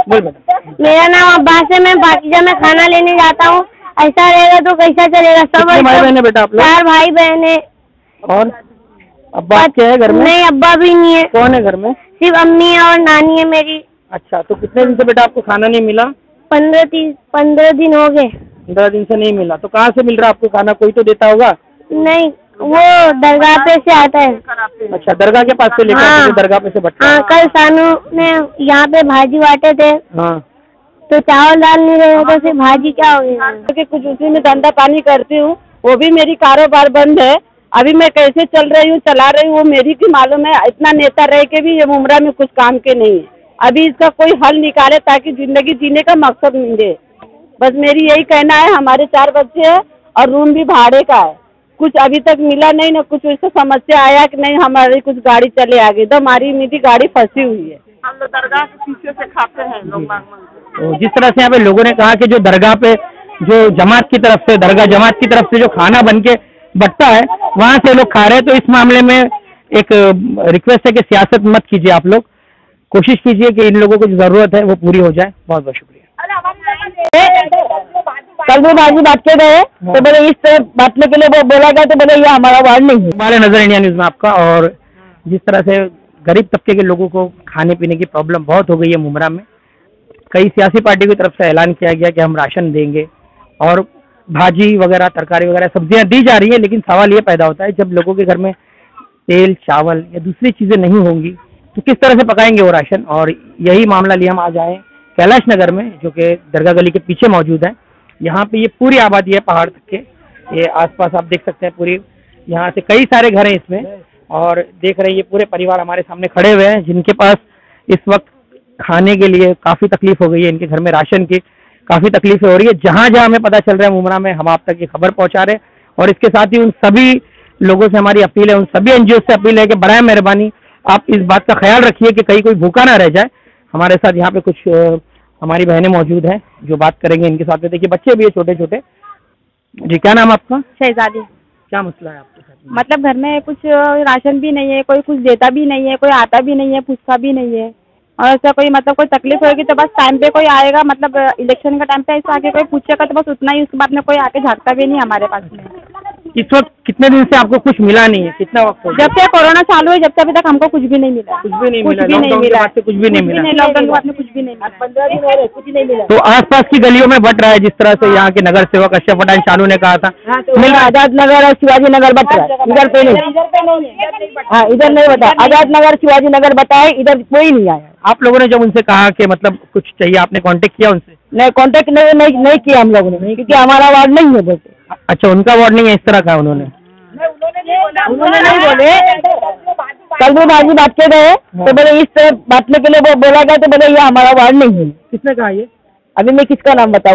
बोल। मेरा नाम अब्बास है, मैं पाकिजा में खाना लेने जाता हूँ। ऐसा रहेगा तो कैसा चलेगा? सब भाई बहन है बेटा आप लोग? 4 भाई बहन है। और अब्बा क्या है घर में? नहीं, अब्बा भी नहीं है। कौन है घर में? सिर्फ अम्मी है और नानी है मेरी। अच्छा, तो कितने दिन से बेटा आपको खाना नहीं मिला? 15 दिन हो गए। 15 दिन से नहीं मिला, तो कहाँ से मिल रहा है आपको खाना? कोई तो देता होगा? नहीं, वो दरगाह पे से आता है। अच्छा, दरगाह के पास से लेकर हाँ, दरगाह पे से बटता? हाँ, कल सानू ने यहाँ पे भाजी बांटे थे। हाँ, तो चावल दाल नहीं रहे तो फिर भाजी क्या होगी? क्योंकि कुछ उसी में धंधा पानी करती हूँ, वो भी मेरी कारोबार बंद है। अभी मैं कैसे चल रही हूँ, चला रही हूँ, वो मेरी की मालूम है। इतना नेता रह के भी ये मुमरा में कुछ काम के नहीं है। अभी इसका कोई हल निकाले ताकि जिंदगी जीने का मकसद मिले। बस मेरी यही कहना है। हमारे 4 बच्चे हैं और रूम भी भाड़े का है। कुछ अभी तक मिला नहीं ना, कुछ ऐसा समस्या आया कि नहीं हमारी कुछ गाड़ी चले आगे, तो हमारी मेरी गाड़ी फंसी हुई है। हम लोग दरगाह के पीछे से खाते हैं लोग। तो जिस तरह से यहाँ पे लोगों ने कहा कि जो दरगाह पे जो जमात की तरफ से, दरगाह जमात की तरफ से जो खाना बन के बटता है वहाँ से लोग खा रहे हैं, तो इस मामले में एक रिक्वेस्ट है कि सियासत मत कीजिए। आप लोग कोशिश कीजिए कि इन लोगों को जो जरूरत है वो पूरी हो जाए। बहुत बहुत शुक्रिया। कल भी भाजी बांट के गए तो बोले इस तरह बांटने के लिए वो बोला गया, तो बोले ये हमारा वार्ड नहीं है। हमारे नजर इंडिया न्यूज में आपका। और जिस तरह से गरीब तबके के लोगों को खाने पीने की प्रॉब्लम बहुत हो गई है मुमरा में, कई सियासी पार्टी की तरफ से ऐलान किया गया कि हम राशन देंगे और भाजी वगैरह, तरकारी वगैरह, सब्जियां दी जा रही है। लेकिन सवाल ये पैदा होता है, जब लोगों के घर में तेल, चावल या दूसरी चीजें नहीं होंगी तो किस तरह से पकाएंगे वो राशन? और यही मामला लिए हम आज आए कैलाश नगर में, जो कि दरगाह गली के पीछे मौजूद है। यहाँ पे ये पूरी आबादी है पहाड़ तक के, ये आसपास आप देख सकते हैं पूरी, यहाँ से कई सारे घर हैं इसमें। और देख रहे हैं ये पूरे परिवार हमारे सामने खड़े हुए हैं, जिनके पास इस वक्त खाने के लिए काफ़ी तकलीफ हो गई है। इनके घर में राशन की काफ़ी तकलीफें हो रही है। जहाँ जहाँ हमें पता चल रहा है मुमरा में, हम आप तक ये खबर पहुँचा रहे हैं। और इसके साथ ही उन सभी लोगों से हमारी अपील है, उन सभी एनजीओ से अपील है कि बराए मेहरबानी आप इस बात का ख्याल रखिए कि कहीं कोई भूखा ना रह जाए। हमारे साथ यहाँ पे कुछ हमारी बहनें मौजूद हैं जो बात करेंगे इनके साथ में। देखिए बच्चे भी है छोटे छोटे। जी, क्या नाम आपका? शहजादी। क्या मसला है आपके साथ? मतलब घर में कुछ राशन भी नहीं है, कोई कुछ देता भी नहीं है, कोई आता भी नहीं है, पूछता भी नहीं है। और ऐसा कोई मतलब कोई तकलीफ होगी तो बस टाइम पे कोई आएगा, मतलब इलेक्शन का टाइम पे ऐसा आके कोई पूछेगा तो बस उतना ही, उसके बाद में कोई आके झाँकता भी नहीं हमारे पास में। इस वक्त कितने दिन से आपको कुछ मिला नहीं है? कितना वक्त हो गया? जब से कोरोना चालू है जब से अभी तक हमको कुछ भी नहीं मिला। कुछ भी नहीं मिला? कुछ भी नहीं मिला, कुछ भी नहीं मिला। लॉकडाउन के बाद में कुछ भी नहीं मिला। 15 दिन हो रहे, कुछ नहीं मिला। तो आसपास की गलियों में बट रहा है, जिस तरह से यहाँ के नगर सेवक अशरफ पठान शानू ने कहा था। आजाद नगर और शिवाजी नगर बट रहा है, इधर पे नहीं। हाँ, इधर नहीं बता। आजाद नगर, शिवाजी नगर बताए, इधर कोई नहीं आया। आप लोगों ने जब उनसे कहा कि मतलब कुछ चाहिए, आपने कांटेक्ट किया उनसे? नहीं, कांटेक्ट नहीं किया हम लोगों ने, क्योंकि हमारा वार्ड नहीं है। बोलते अच्छा, उनका वार्ड नहीं है, इस तरह का उन्होंने नहीं बोले। कल भी भाजी बांट के गए तो बोले इस तरह बांटने के लिए वो बोला गया, तो बोले ये हमारा वार्ड नहीं है। किसने कहा ये? अभी मैं किसका नाम बताऊं?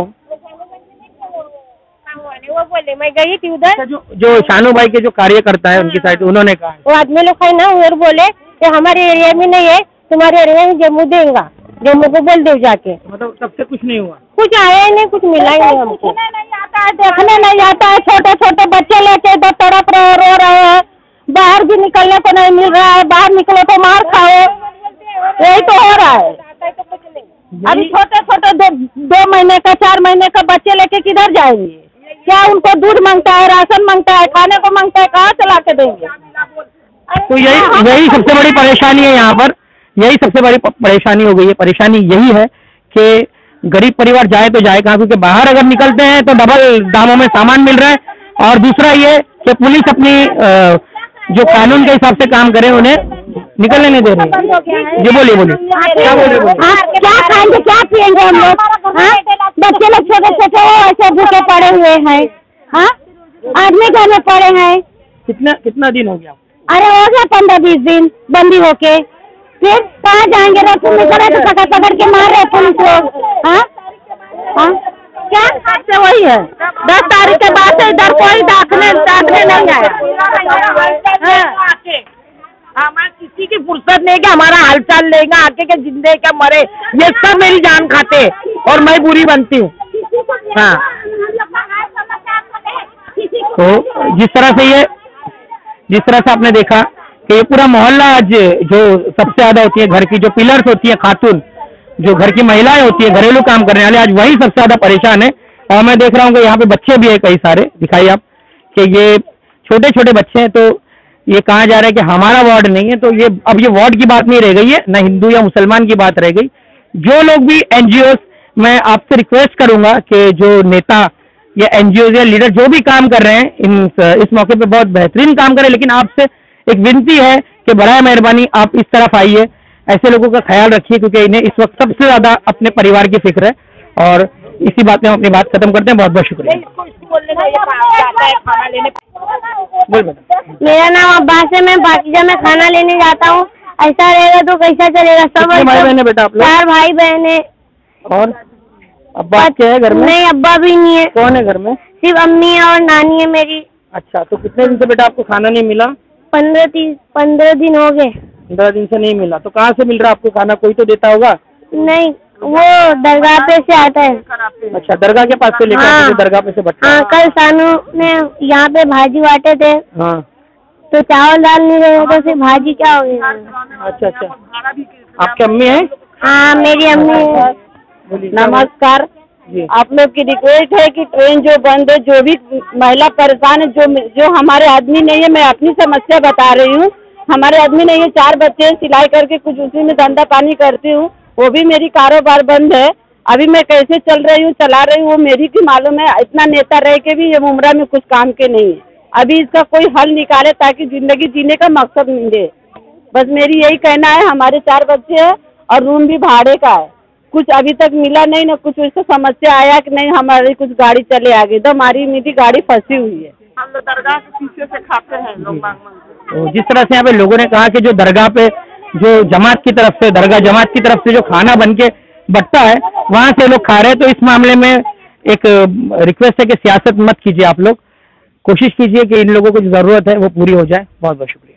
वो बोले, मैं गई थी उधर। जो शानू भाई के जो कार्यकर्ता है उनकी साइड, उन्होंने कहा वो आदमी लोग है ना, उधर बोले कि हमारे एरिया में नहीं है, तुम्हारे एरिया में जम्मू देगा, जम्मू को बोल दे जाके। मतलब तब से कुछ नहीं हुआ? कुछ आया ही नहीं, कुछ मिला ही नहीं हमको। देखने नहीं आता है। छोटे छोटे बच्चे लेके दो तड़प रहे, रो रहे हैं। बाहर भी निकलने को नहीं मिल रहा है, बाहर निकलो तो मार खाओ, यही तो हो रहा है। अभी छोटे छोटे 2 महीने का, 4 महीने का बच्चे लेके किधर जाएंगे? क्या उनको दूध मांगता है, राशन मांगता है, खाने को मांगता है, कहाँ से ला के देंगे? तो यही सबसे बड़ी परेशानी है यहाँ पर, यही सबसे बड़ी परेशानी हो गई है। परेशानी यही है कि गरीब परिवार जाए तो जाए कहाँ, क्योंकि बाहर अगर निकलते हैं तो डबल दामों में सामान मिल रहा है। और दूसरा ये कि पुलिस अपनी जो कानून के हिसाब से काम करे, उन्हें निकलने नहीं दे रही। जी बोलिए क्या बोल रहे? क्या खाएंगे, क्या पिएंगे हम लोग? बच्चे लोग छोटे छोटे ऐसे भूखे पड़े हुए हैं। हाँ, आदमी घर में पड़े हैं। कितना दिन हो गया? अरे हो गया 15-20 दिन बंदी होके। फिर कहाँ जाएंगे? रोड में खड़े तो पकड़ के मार रहे पुलिस लोग। हाँ हाँ, क्या से वही है। 10 तारीख के बाद से इधर कोई दाखने नहीं आया। हमारे किसी की फुर्सत नहीं कि हमारा हालचाल लेगा आके के जिंदे क्या मरे, ये सब मेरी जान खाते और मैं बुरी बनती हूँ। हाँ, तो जिस तरह से आपने देखा कि ये पूरा मोहल्ला आज जो सबसे ज्यादा होती है घर की जो पिलर्स होती है खातून, जो घर की महिलाएं होती है, घरेलू काम करने वाले, आज वही सबसे ज्यादा परेशान है। और मैं देख रहा हूँ कि यहाँ पे बच्चे भी है कई सारे, दिखाइए आप, कि ये छोटे छोटे बच्चे हैं। तो ये कहा जा रहा है कि हमारा वार्ड नहीं है, तो ये अब ये वार्ड की बात नहीं रह गई है, न हिंदू या मुसलमान की बात रह गई। जो लोग भी एनजीओ, मैं आपसे रिक्वेस्ट करूंगा कि जो नेता या एनजीओ या लीडर जो भी काम कर रहे हैं इस मौके पे बहुत बेहतरीन काम करें, लेकिन आपसे एक विनती है कि बड़ा मेहरबानी आप इस तरफ आइए, ऐसे लोगों का ख्याल रखिए, क्योंकि इन्हें इस वक्त सबसे ज्यादा अपने परिवार की फिक्र है। और इसी बात में हम अपनी बात खत्म करते हैं। बहुत बहुत शुक्रिया। मेरा नाम अब्बास है, मैं पाकिजा में खाना लेने जाता हूँ। ऐसा रहेगा तो कैसा चलेगा? सब भाई बहन है बेटा आप लोग? 4 भाई बहन है। और अब्बा क्या है घर में? नहीं, अब्बा भी नहीं है। कौन है घर में? सिर्फ अम्मी है और नानी है मेरी। अच्छा, तो कितने दिन से बेटा आपको खाना नहीं मिला? 15 दिन हो गए। 15 दिन से नहीं मिला, तो कहाँ से मिल रहा है आपको खाना? कोई तो देता होगा? नहीं, वो दरगाह पे से आता है। अच्छा, दरगाह के पास से लेकर हाँ, दरगाह पे से बटता? हाँ, कल सानू ने यहाँ पे भाजी बांटे थे। हाँ, तो चावल दाल नहीं रहे तो फिर भाजी क्या हो गई? अच्छा अच्छा। आपकी अम्मी है? हाँ, मेरी अम्मी है। नमस्कार जी। आप लोग की रिक्वेस्ट है कि ट्रेन जो बंद है, जो भी महिला परेशान है, जो हमारे आदमी नहीं है, मैं अपनी समस्या बता रही हूँ। हमारे आदमी नहीं है, 4 बच्चे सिलाई करके कुछ उसी में धंधा पानी करती हूँ, वो भी मेरी कारोबार बंद है। अभी मैं कैसे चल रही हूँ, चला रही हूँ, वो मेरी की मालूम है। इतना नेता रह के भी ये मुमरा में कुछ काम के नहीं है। अभी इसका कोई हल निकाले ताकि जिंदगी जीने का मकसद मिले। बस मेरी यही कहना है। हमारे 4 बच्चे हैं और रूम भी भाड़े का है। कुछ अभी तक मिला नहीं ना, कुछ ऐसा समस्या आया कि नहीं हमारी कुछ गाड़ी चले आगे, तो हमारी मेरी गाड़ी फंसी हुई है। हम लोग दरगाह के पीछे से खाते हैं लोग। तो जिस तरह से यहाँ पे लोगों ने कहा कि जो दरगाह पे जो जमात की तरफ से, दरगाह जमात की तरफ से जो खाना बन के बटता है, वहाँ से लोग खा रहे हैं। तो इस मामले में एक रिक्वेस्ट है कि सियासत मत कीजिए, आप लोग कोशिश कीजिए कि इन लोगों को जो जरूरत है वो पूरी हो जाए। बहुत बहुत शुक्रिया।